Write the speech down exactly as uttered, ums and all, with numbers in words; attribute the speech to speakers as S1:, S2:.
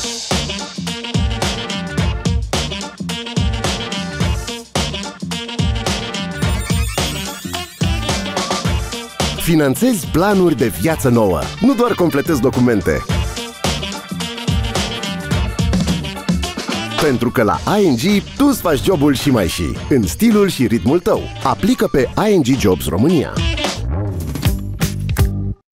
S1: Finanțezi planuri de viață nouă, nu doar completezi documente. Pentru că la I N G tu îți faci jobul și mai și, în stilul și ritmul tău. Aplică pe I N G Jobs România.